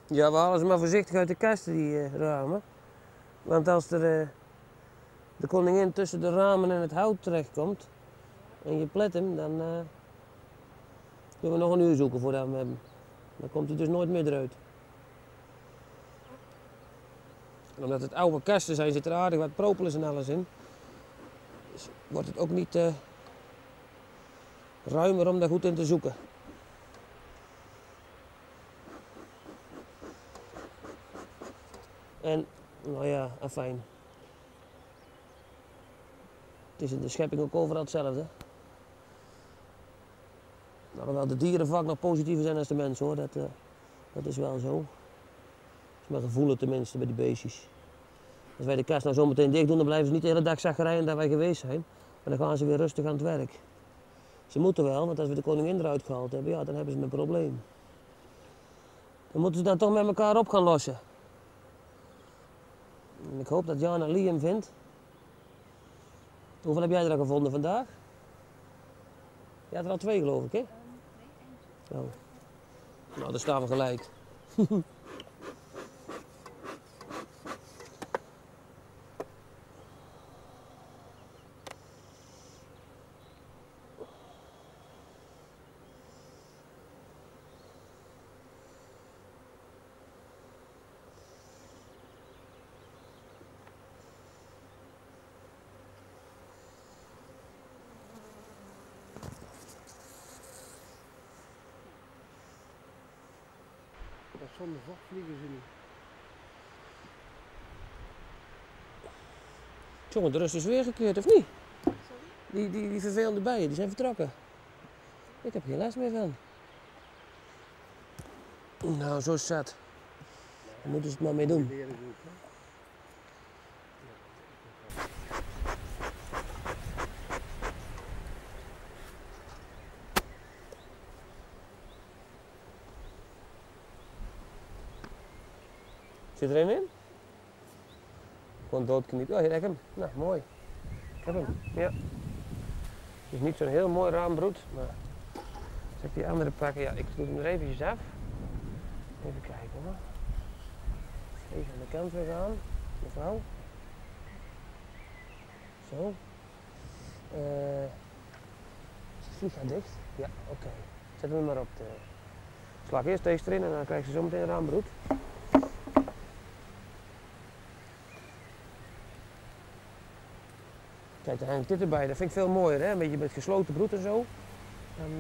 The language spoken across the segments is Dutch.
Ja, we halen ze maar voorzichtig uit de kasten, die ramen. Want als er de koningin tussen de ramen en het hout terechtkomt en je plet hem, dan kunnen we nog een uur zoeken voordat we hem hebben. Dan komt hij dus nooit meer eruit. En omdat het oude kasten zijn, zit er aardig wat propolis en alles in. Dus wordt het ook niet ruimer om daar goed in te zoeken. En, nou ja, afijn. Het is in de schepping ook overal hetzelfde. Alhoewel de dieren vaak nog positiever zijn dan de mensen hoor, dat is wel zo. Dat is mijn gevoel tenminste bij die beestjes. Als wij de kast nou zo meteen dicht doen, dan blijven ze niet de hele dag zagrijnig dat wij geweest zijn. Maar dan gaan ze weer rustig aan het werk. Ze moeten wel, want als we de koningin eruit gehaald hebben, ja, dan hebben ze een probleem. Dan moeten ze dan toch met elkaar op gaan lossen. En ik hoop dat Jana Lee hem vindt. Hoeveel heb jij er al gevonden vandaag? Je had er al 2 geloof ik, hè? Nee, eentje. Oh. Nou, daar staan we gelijk. Zonder vocht vliegen ze niet. Jongen, de rust is weer gekeerd, of niet? Sorry? Die vervelende bijen, die zijn vertrokken. Ik heb geen les meer van. Nou, zo is het zat. Daar moeten ze het maar mee doen. Zit er een in? Gewoon doodkniep. Oh, hier heb ik hem. Nou, mooi. Ik heb hem. Ja. Het is niet zo'n heel mooi raambroed, maar als ik die andere pakken, ja, ik doe hem er eventjes af. Even kijken hoor. Even aan de kant weer gaan, mevrouw. Zo. Is het vliegtuig dicht? Ja, oké. Zet hem maar op. Sla eerst deze erin en dan krijg je zo meteen een raambroed. Kijk, dan hangt dit erbij. Dat vind ik veel mooier, hè? Een beetje met gesloten broed en zo. Dan,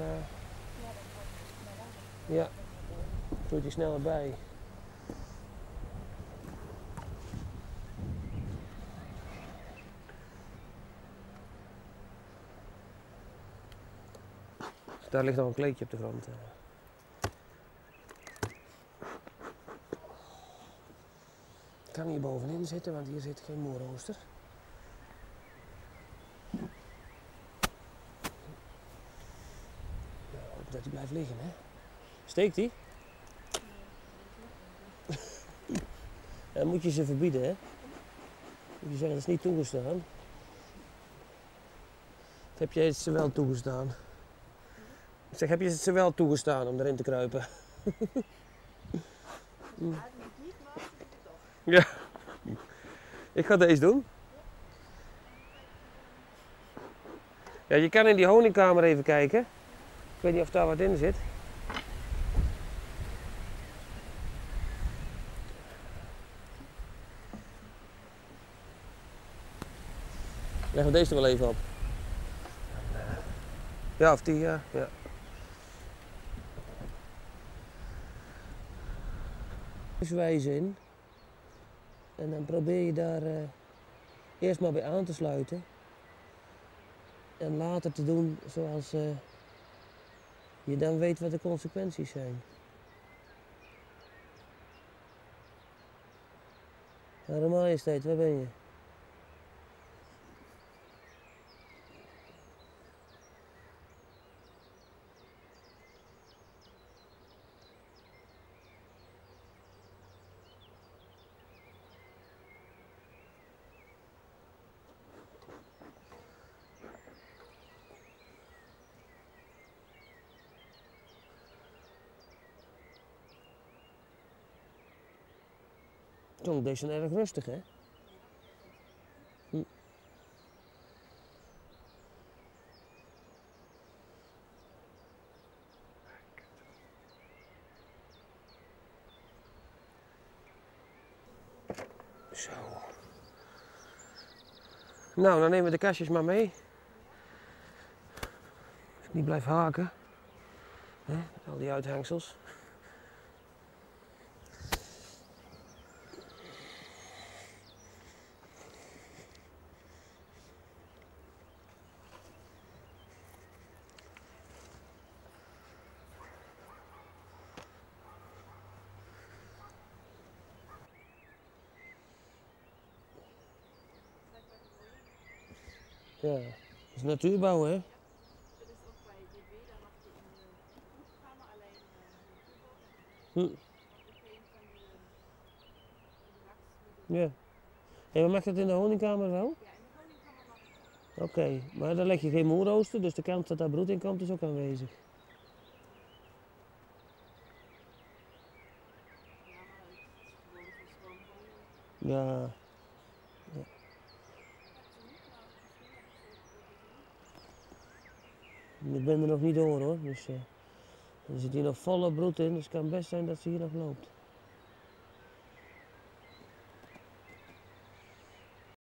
ja, doet hij sneller bij. Dus daar ligt nog een kleedje op de grond. Ik kan hier bovenin zitten, want hier zit geen moerrooster. Dat hij blijft liggen, hè? Steekt hij? Dan moet je ze verbieden, hè? Moet je zeggen, dat is niet toegestaan. Of heb jij het ze wel toegestaan? Ik zeg, heb je het ze wel toegestaan om erin te kruipen? Eigenlijk niet, maar ze doen het toch. Ja. Ik ga deze doen. Ja, je kan in die honingkamer even kijken. Ik weet niet of daar wat in zit. Leggen we deze er wel even op. Ja, of die, ja. Wijzen in. En dan probeer je daar eerst maar bij aan te sluiten. En later te doen zoals je dan weet wat de consequenties zijn. Hare Majesteit, waar ben je? klonk deze erg rustig, hè? Hm. Zo. Nou, dan nemen we de kastjes maar mee. Als ik niet blijf haken. Hè, met al die uithangsels. Ja, dat is natuurbouw, hè? Dat is ook bij DB, daar mag je in de proefkamer alleen natuurbouw hebben. Hm. Mag je geen van die laks. Ja. En wat mag dat in de honingkamer wel? Ja, in de honingkamer mag het. Oké, maar dan leg je geen moerrooster, dus de kans dat daar broed in komt is ook aanwezig. Ja, maar het is gewoon honing. Ja. Ik heb ze niet, maar misschien heb ik ze even gezien. Ik ben er nog niet door hoor, dus er zit hier nog volle broed in, dus het kan best zijn dat ze hier nog loopt.